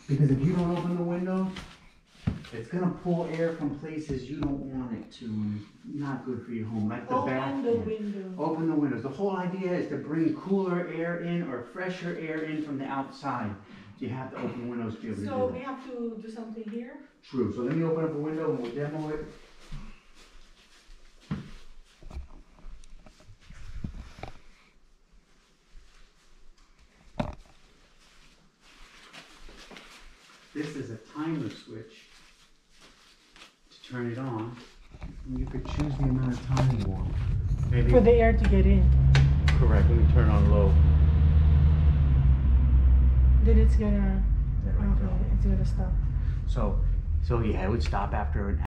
Because if you don't open the windows, it's gonna pull air from places you don't want it to, and it's not good for your home, like the back. Open the window. Open the windows. The whole idea is to bring cooler air in or fresher air in from the outside. So you have to open the windows to be able to So do we that. have to do something here? True. So let me open up a window and we'll demo it. This is a timer switch to turn it on. And you could choose the amount of time you want. Maybe. For the air to get in. Correct. Let me turn on low. Then it's gonna, There we go. okay, it's gonna stop. So yeah, it would stop after an